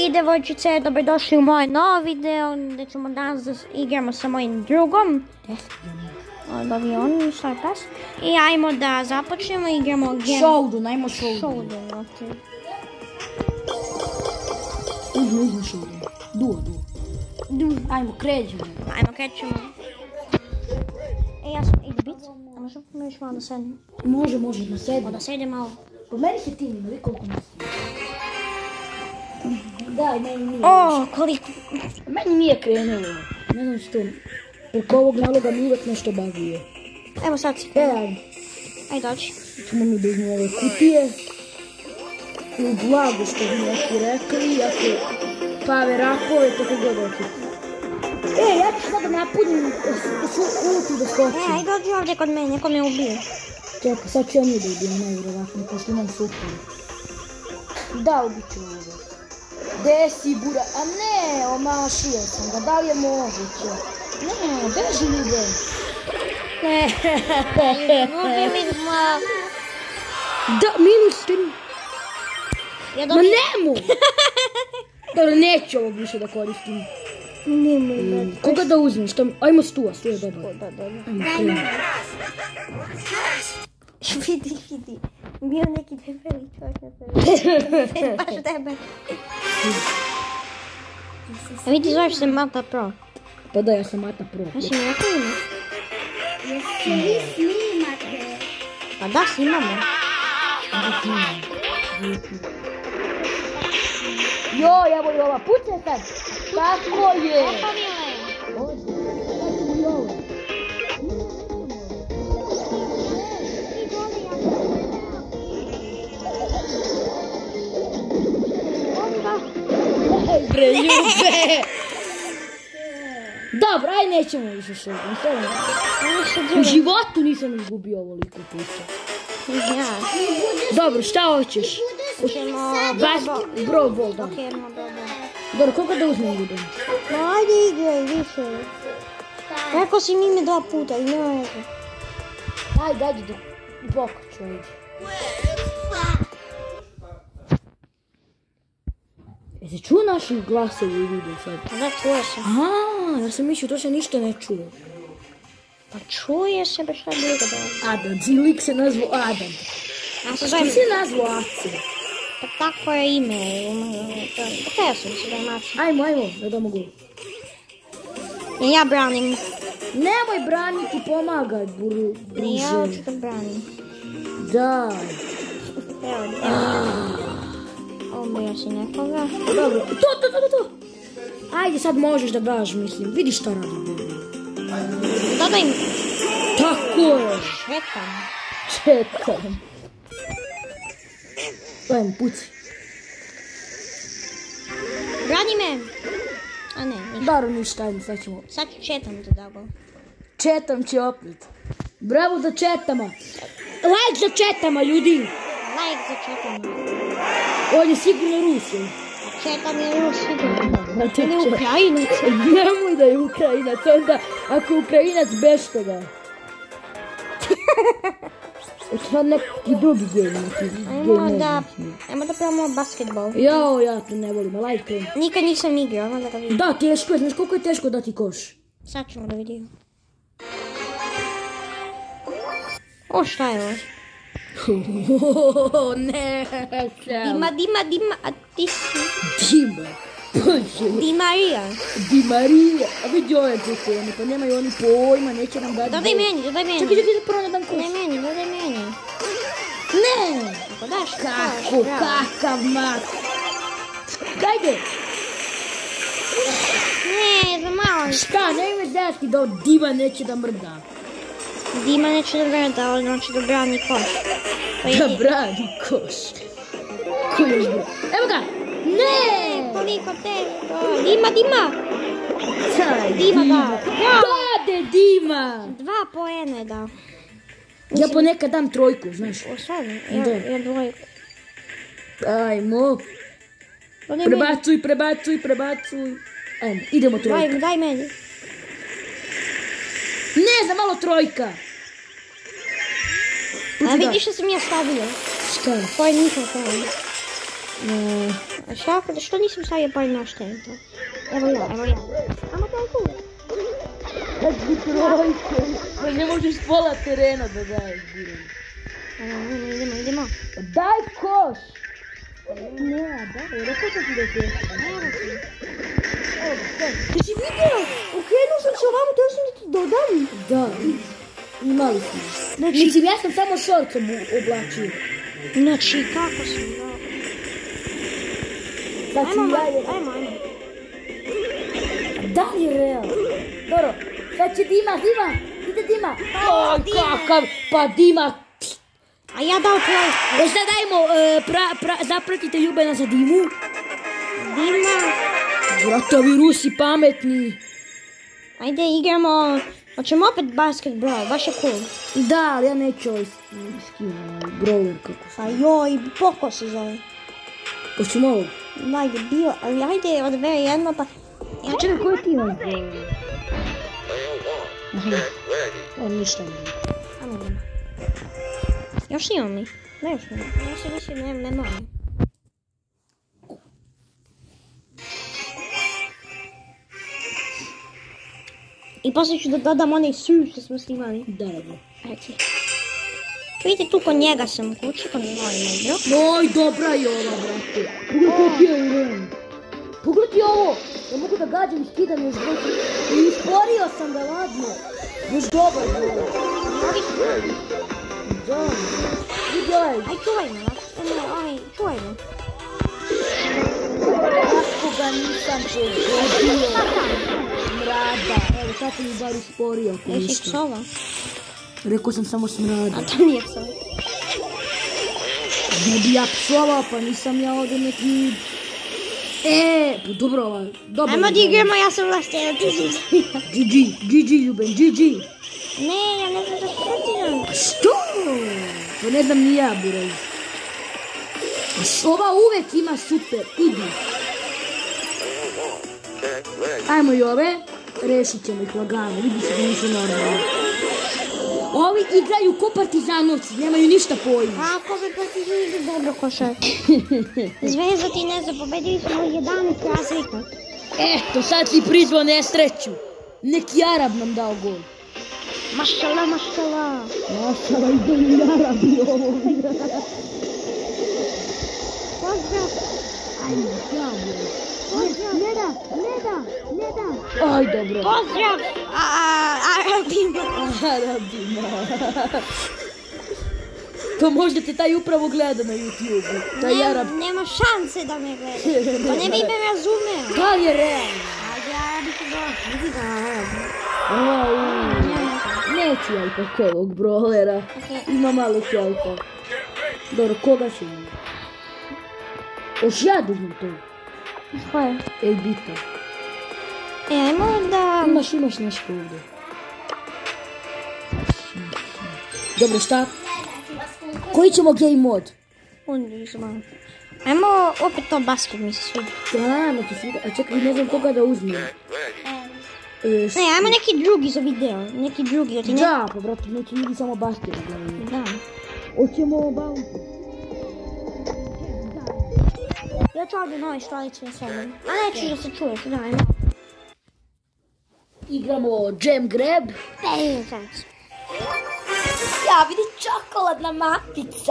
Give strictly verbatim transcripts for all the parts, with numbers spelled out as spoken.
I devojčice, dobrodošli u moj novi video gdje ćemo danas da igramo sa mojim drugom. Od avion, šta je pas? I ajmo da započnemo, igramo game. Showdown, ajmo showdown. Showdown, okej. Uzmi, uzmi showdown. Duo, duo. Duo. Ajmo, krećemo. Ajmo, krećemo. E, ja sam ide bit. A možemo još malo da sedem? Može, može, da sedem. Da sedem malo. Po meni se ti nima, vi koliko nas ima. Daj, meni nije. O, koliko. Meni nije krenulo. Ne znam što. Preko ovog naloga mi uvijek nešto baguje. Evo sad si. E, ajde. Ajde, dođi. Ćemo mi da uzmemo ove kutije. U blago što bi neki rekli, ako power upove, tako god hoćete. E, ja ću sada napunim svu ulotu da skočim. E, ajde dođi ovdje kod mene, neko me ubije. Čekaj, sad ću ja nju da ubijem, najvjerovatno, pošto imam super. Da, ubit ću ovo. Gde si, bura? A ne, omašio sam ga, da li je moguće? Ne, beži ljude. Ne, ubili smo. Da, minus tri. Ja Ma dobijem. nemu! Dobro, neću ovog više da koristim. Nemoj da. Koga da uzmeš? Ajmo Stuja, Stuja je dobar. Da, da, da. Ajmo, krenu. Vidi, vidi. Bio neki debeli čovjek na prvi. Baš debeli. A vidi, zoveš se Mata Pro. Pa da, ja sam Mata Pro. Ja si mi jako ima. Jeste vi snimate? Pa da, snimamo. Joj, evo i ova, pucaj sad! Tako je! Opa, Mile. I ova. Ej, bre, ljube! Dobro, aj nećemo više šedim, u životu nisam izgubio ovoliko puta. Ja. Dobro, šta hoćeš? Ćemo... Basket, bro, bol, da. Ok, no dobro. Dobro, koliko da uzmem ljudem? No, ajde igraj više. Rekao si mi me dva puta i nema rekao. Ajde, ajde, da pokaću, ajde. Jesi čuo naši glasovi u videu sad? Da, čuje se. Aha, ja sam mislio, to se ništa ne čuje. Pa čuje se, ba šta drugo da. Adam, lik se nazvao Adam. Ja se Ti zovem... si nazvao Ace. Pa tako je ime. Pa kaj sam se da je Maci. Ajmo, ajmo, da da mogu. Ja branim. Nemoj braniti, pomagaj, buru, Ne, ja bruže. hoću da branim. Da. Evo, evo. Ubio si nekoga. Dobro, to, to, to, to. Ajde, sad možeš da daš, mislim. Vidi šta radi, buru. Dodaj im. Tako je. Švetam. Čekam. Ajmo, puci. Brani me. A ne, ništa. Dobro, ništa, ajmo, sad ćemo. Sad ću četam da dabo. Četam će opet. Bravo za četama. Like za četama, ljudi. Like za četam. On je sigurno Rus. Četam je Rus sigurno. Ili Ili Ukrajinac. Nemoj da je Ukrajinac, onda ako je Ukrajinac bešte ga. Sad neki drugi game. Ajmo da, ajmo da pravimo basketbol. Jao, ja to ne volim, lajkujem. Nikad nisam igrao, ajmo da ga vidim. Da, teško je, znaš koliko je teško dati koš? Sad ćemo da vidimo. O, šta je ovo? Oooo, ne, Dima, Dima, Dima, a ti si? Dima, bože. Di Marija. Di Marija, a vidi ove džetone, pa nemaju oni pojma, neće nam dati. Dodaj meni, dodaj meni. Čekaj, čekaj, prvo ne dam koš. Dodaj meni, dodaj meni. Ne! Ako daš, Kako, daš, kakav mak. Dajde! Ne, za malo. Šta, ne ime zajati da od Dima neće da mrda. Dima neće da vreda, ali neće da brani koš. Pa Da je... brani koš. Ko još bro? Evo ga! Ne! Koliko teško. Dima, Dima. Taj Dima da. Dade Dima! Dva poene da. Ja ponekad dam trojku, znaš. O, stvarno, ja, Da. ja dvojku. Ajmo. Dodaj meni. Prebacuj, prebacuj, prebacuj. Ajmo, idemo trojka. Daj, daj meni. Ne, za malo trojka. A vidiš što sam ja stavio? Šta? To je njihov plan. Ne. A šta, što nisam stavio par na štento? Evo ja, evo ja. Amo to je cool. Kad bi trojke, pa ne možeš pola terena da daješ Biren. Idemo, idemo, idemo. Daj koš! Ne, daj, rekao sam ti da je teško. Evo, sve. Ti si vidio? Okrenuo sam se ovamo, teo sam da ti dodam. Da, imali smo. Znači, Mislim, ja sam samo šorcom oblačio. znači, kako sam, da. Sad ću Ajmo, ja je... ajmo, ajmo. Da li je realno? Dobro, sad će Dima, Dima, ide Dima. Oj, Dima. kakav, pa Dima. A ja dao trojku. E sad dajmo, e, pra, pra, zapratite Ljubena za Dimu. Dima. Vratovi Rusi pametni. Ajde, igramo. Hoćemo opet basket brawl, baš je cool. Da, ali ja neću ovaj skin, brawler kako se. A joj, Poko se zove. Hoćemo ovo? Ajde, bio, ali ajde, odbere jedno pa... Ja Čekaj, koji ti imaš brawler? Aha, on ništa ne. Ajmo, idemo. Još imam mi. Ne, još imam. Ja se više ne, ne moram. I poslije ću da dodam onaj sur što smo snimali. Da, da. Ajde. Vidite, tu kod njega sam u kući, kod njega igra. Oj, dobra je ova, brate. Pogledaj kako je uren. Pogledaj ovo. Ja mogu da gađam i skidam još bolje. I isporio sam ga ladno. Još dobar je ovo. Da. Vidi ovaj. Aj, čuvaj me, aj, čuvaj me. Kako ga nisam pogodio. Smrada. Evo, sad sam mi bar isporio ako Jesi ništa. psova? Rekao sam samo smrada. A to nije psova. Ne bi ja psovao, pa nisam ja ovdje neki... E, pa dobro, ova, dobro. Ajmo da igramo, ja sam vlastena, ti si G G, G G Ljuben, G G. Ne, ja ne znam da šutiram. A što? To ne znam ni ja, buraz. Ova uvek ima super, idi. Ajmo i ove, rešit ćemo ih lagano, vidi se da nisu normalni. Ovi igraju ko partizanovci, nemaju ništa pojma. Kako bi partizani dobro košar? Zvezda ti ne znam, pobedili smo jedanaest razlika. Eto, sad si prizvao nesreću. Neki Arab nam dao gol. Mašala, mašala. Mašala, ide i Arabi ovo. Pozdrav. Ajde, ja buraz. Ne da, ne da, ne da. Aj, dobro. Pozdrav. A, a, Arabima. Arabima. To možda te taj upravo gleda na YouTube-u. Taj Arab. Nema šanse da me gleda. Pa ne bi me razumeo. Da li je realno? Ajde, Arabi se došli. Vidi ga, Arabi. Au. Neću ja ipak ovog brawlera. Ok. Ima malo helpa. Dobro, koga ću imati? Oš ja dužem to. Koje? Ej, bita. E, ajmo da... Imaš, imaš nešto ovdje. Dobro, šta? Koji ćemo game mod? Undizman. Ajmo opet to basket mi se svidi. Da, neki svida. A čekaj, ne znam koga da uzmem. E, Ne, ajmo neki drugi za video. Neki drugi. Oti ne... Da, pa brate, neki ljudi samo basket gledaju. Da. Hoćemo bounty. Ja ću ovdje nove stolice na sebi. A neću da se čuješ, da, ajmo. Igramo jam grab. Ej, sad. Ja vidi čokoladna matica.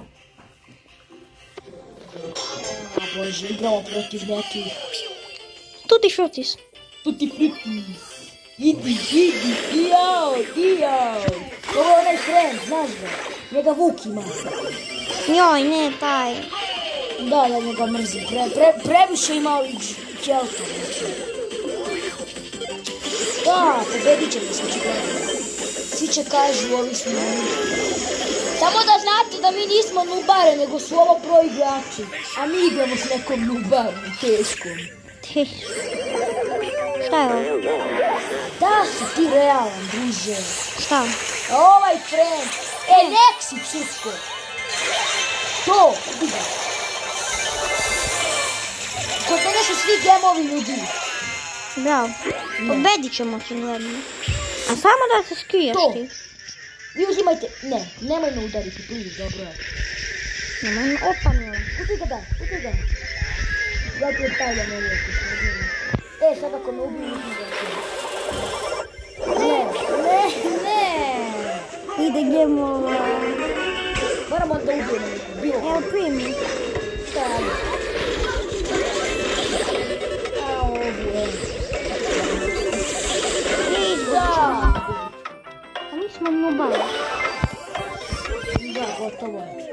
A bože, igramo protiv nekih. Tuti šutis. Tutti frutti. Idi, idi, jao, jao. Ovo je onaj friend, znaš ga. Njega Vuk ima. Joj, ne, taj. Da, ja njega mrzim. Pre, pre, previše ima ovih kelta. Da, pobedit ćemo se očigledno. Svi će kažu, ovi smo oni. Samo da znate da mi nismo nubare, nego su ovo pro igrači. A mi igramo s nekom nubarom, teškom. Teško. Šta je ovo? Da si ti realan, druže. Šta? A ovaj friend, e, nek si čutko. To, vidi ga. Kod mene su svi gemovi ljudi. Bravo. Pobedit ćemo očigledno. A samo da se skriješ To. ti. Vi uzimajte, ne, nemoj me udariti, please, dobro je. Nemoj me opanjala. Uzmi ga da, uzmi ga. Ja ti ostavljam uvijek. E, sad ako me ubiju, nisam da ne, ne, ne. Idemo... Moramo da ubijemo neko, bilo Evo, primi. šta je? A, ovo je. Da. A nismo nobali. Da, gotovo je.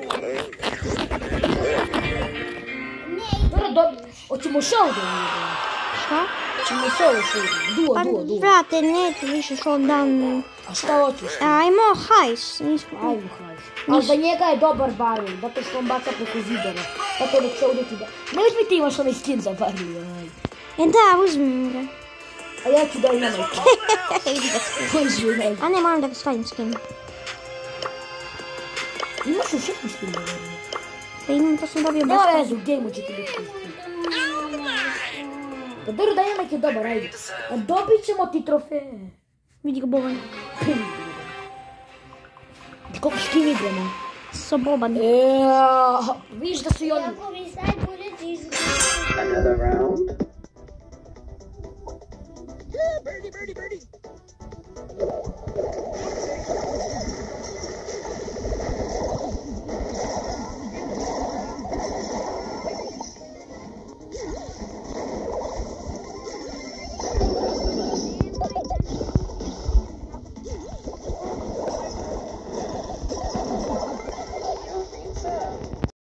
Dobro, dobro. Hoćemo show da vidimo. Šta? Hoćemo show show. Duo, Pa, duo, duo. brate, neću više showdown. A šta hoćeš? Ajmo, hajs. Nismo... Ajmo, hajde. Ali za njega je dobar baril, zato što on baca preko zidara. Tako da će ovdje ti da... Ne uzmi ti imaš onaj skin za baril, ajde. E da, uzmem ga. A ja ću da imam neko. Idi ga stavim. Koji ne. A ne, moram da ga stavim skin. Imaš još jedan skin za baril? Pa imam, to sam dobio Nema besplatno. vezu, gdje će ti biti skin. Pa dobro da imam neki dobar, ajde. A dobit ćemo ti trofeje. Vidi ga Boban. Koliko skin igramo? Sa Boban. Eee, vidiš da su i oni... Ako vi sad budete izgledati. Another round. Birdie, birdie, birdie.